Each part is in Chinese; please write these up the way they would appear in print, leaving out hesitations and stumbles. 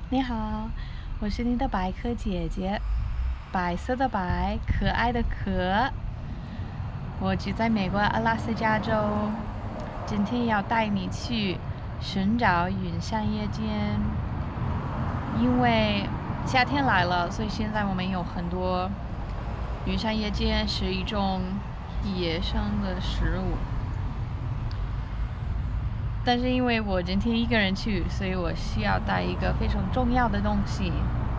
你好，我是你的百科姐姐，白色的白，可爱的可。我住在美国阿拉斯加州，今天要带你去寻找云山夜间。因为夏天来了，所以现在我们有很多云山夜间是一种野生的食物。但是因为我今天一个人去，所以我需要带一个非常重要的东西，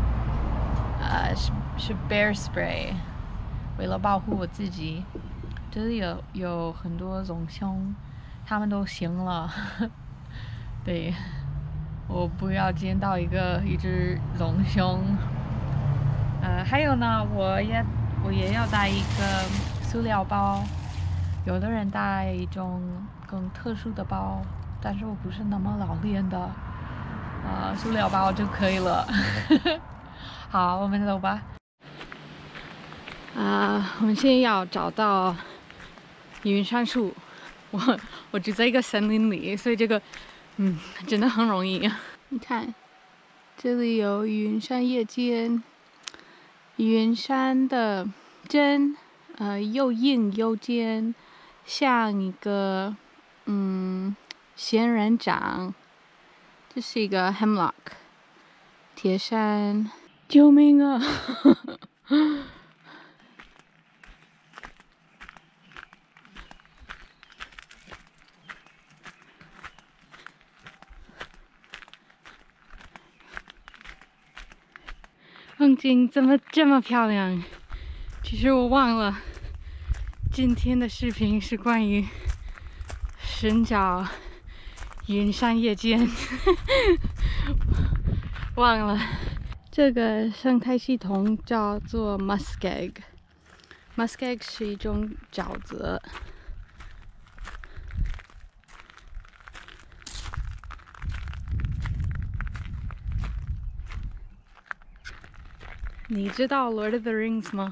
是 bear spray， 为了保护我自己。这里有很多龙熊，他们都醒了，对，我不要见到一只龙熊。还有呢，我也要带一个塑料包，有的人带一种更特殊的包。但是我不是那么老练的，塑料包就可以了。好，我们走吧。我们现在要找到云杉树。我住在一个森林里，所以这个真的很容易。你看，这里有云杉叶尖，云杉的针，又硬又尖，像一个仙人掌。这是一个 hemlock 铁杉，救命啊！风景怎么这么漂亮？其实我忘了，今天的视频是关于寻找云杉夜间。忘了。这个生态系统叫做 muskeg。muskeg 是一种沼泽。你知道 Lord of the Rings 吗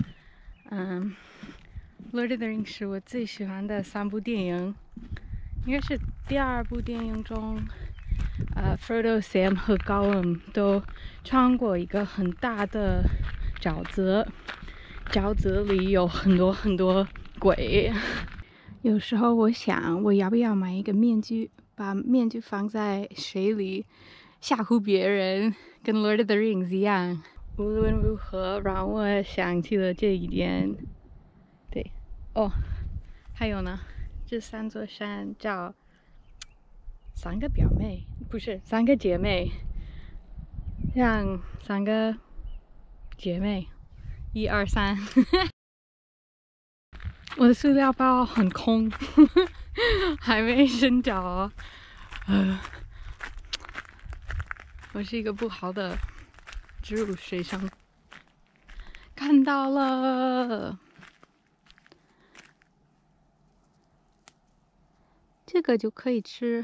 ？Lord of the Rings 是我最喜欢的3部电影，应该是第2部电影中，Frodo、Sam 和 Gollum 都穿过一个很大的沼泽，沼泽里有很多鬼。有时候我想，我要不要买一个面具，把面具放在水里，吓唬别人，跟 Lord of the Rings 一样。无论如何，让我想起了这一点。对，还有呢，这3座山叫3个表妹，不是3个姐妹，像3个姐妹，1、2、3。我的塑料包很空，还没寻找。我是一个不好的植物学生。看到了，这个就可以吃。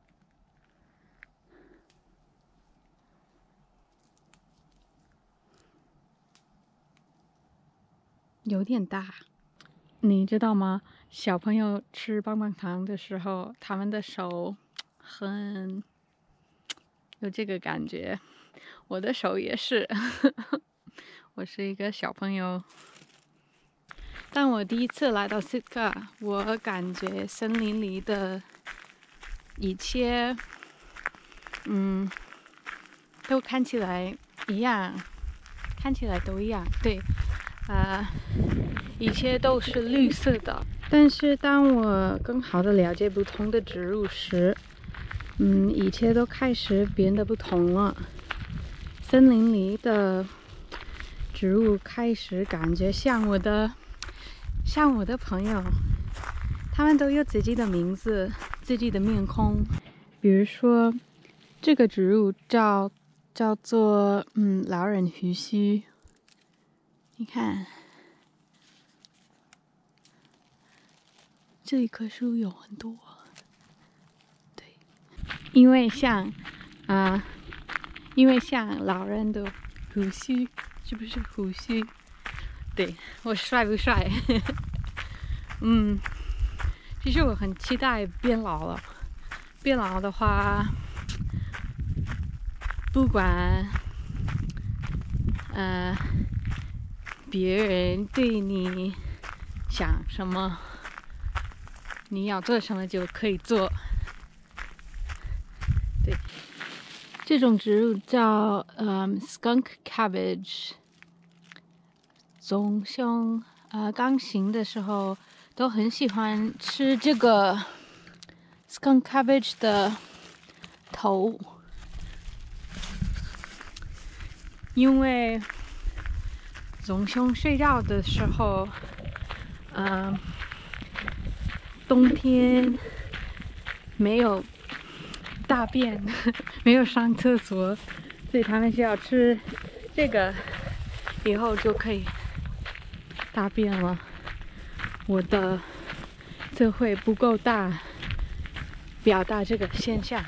有点大，你知道吗？小朋友吃棒棒糖的时候，他们的手很有这个感觉。我的手也是。我是一个小朋友。当我第一次来到西特，我感觉森林里的一切，都看起来一样，看起来都一样，对，一切都是绿色的。但是当我更好的了解不同的植物时，一切都开始变得不同了。森林里的植物开始感觉像我的朋友，他们都有自己的名字，自己的面孔。比如说，这个植物叫做老人胡须。你看，这一棵树有很多，对，因为像老人的胡须，是不是胡须？对，我帅不帅？其实我很期待变老了。变老的话， 不管别人对你想什么，你要做什么就可以做。对，这种植物叫skunk cabbage。棕熊刚行的时候都很喜欢吃这个 skunk cabbage 的头，因为棕熊睡觉的时候，冬天没有大便，没有上厕所，所以他们需要吃这个，以后就可以大便了。我的智慧不够大，表达这个现象。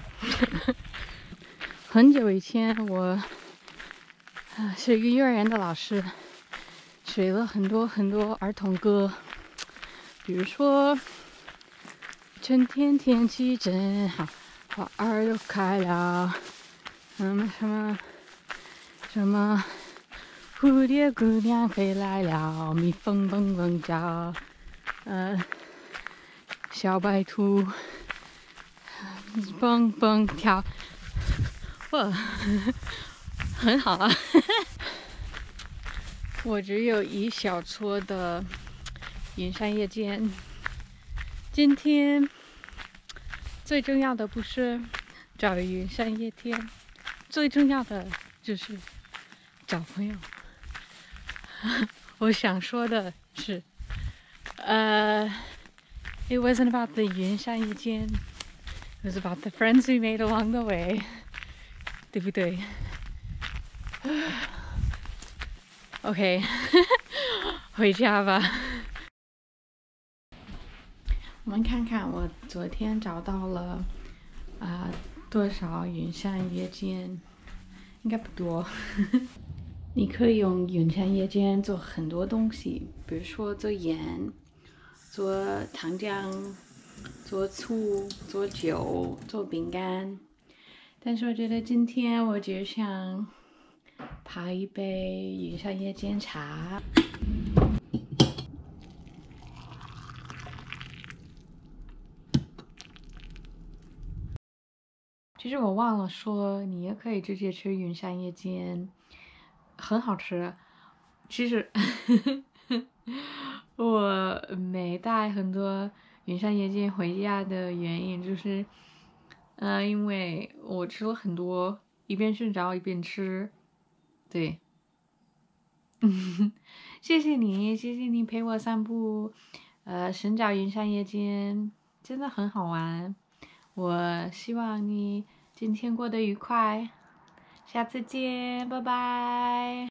很久以前，我是一个幼儿园的老师，学了很多儿童歌，比如说春天天气真好，花儿都开了，什么蝴蝶姑娘飞来了，蜜蜂嗡嗡叫，小白兔蹦蹦跳，哇，很好啊！我只有一小撮的云杉叶尖。今天最重要的不是找云杉叶尖，最重要的就是找朋友。我想说的是，it wasn't about the 云杉叶尖 ，it was about the friends we made along the way， 对不对？OK， 回家吧。我们看看我昨天找到了多少云杉叶尖，应该不多。你可以用云杉叶尖做很多东西，比如说做盐、做糖浆、做醋、做酒、做饼干。但是我觉得今天我就想泡一杯云杉叶尖茶。其实我忘了说，你也可以直接吃云杉叶尖，很好吃。其实我没带很多云杉叶尖回家的原因就是，因为我吃了很多，一边寻找一边吃。对，谢谢你陪我散步，寻找云杉叶尖，真的很好玩。我希望你今天过得愉快，下次见，拜拜。